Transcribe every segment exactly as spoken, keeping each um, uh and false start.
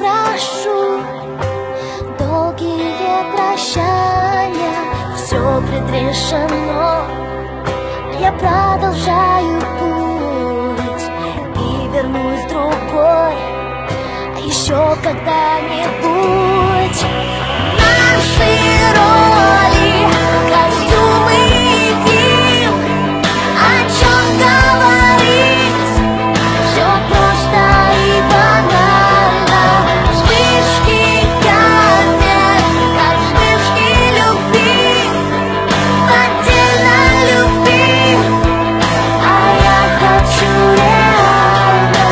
прошу. Долгие прощания, все предрешено. Я продолжаю путь и вернусь другой, еще когда-нибудь. Наши роли, костюмы и грим, о чем говорить, все просто и банально. Вспышки камер, как вспышки любви, поддельной любви, а я хочу реально.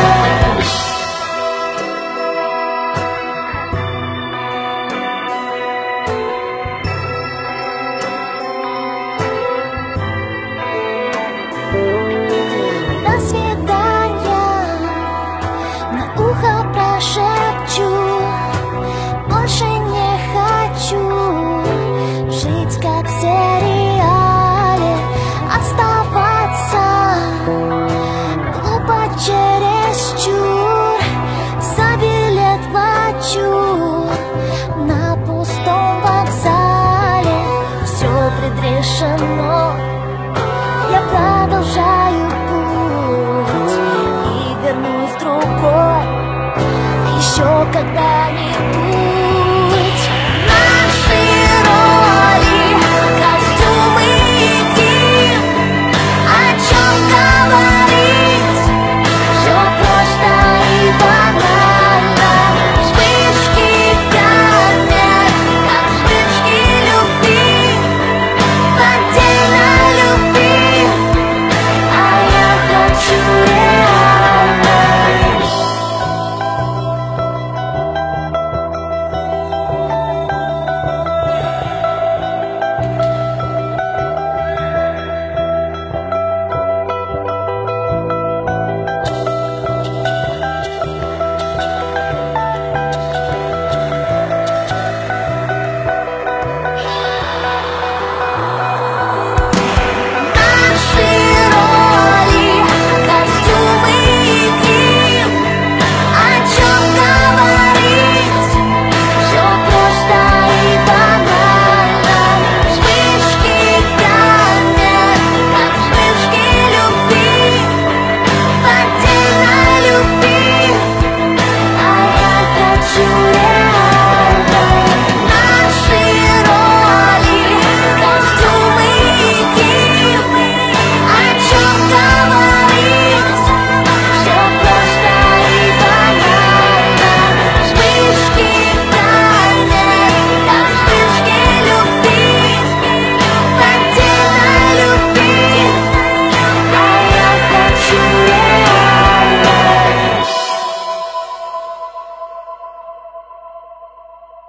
До свидания, на ухо прошепчу. Больше не хочу жить как в сериале, оставаться глупо чересчур. За билет плачу на пустом вокзале, все предрешено. Я продолжаю путь и вернусь другой, еще когда-нибудь.